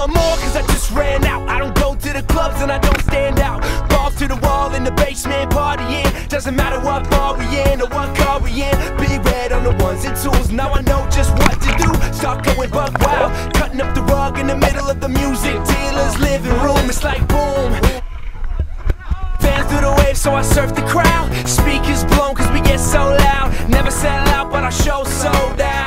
want more cause I just ran out. I don't go to the clubs and I don't stand out. Balls to the wall in the basement partying. Doesn't matter what bar we in or what car we in. Big red on the ones and twos. Now I know just what to do. Start going buck wild. Cutting up the rug in the middle of the music dealer's living room. It's like boom. Fans through the waves so I surf the crowd. Speakers blown cause we get so loud. Never sell out but our show sold out.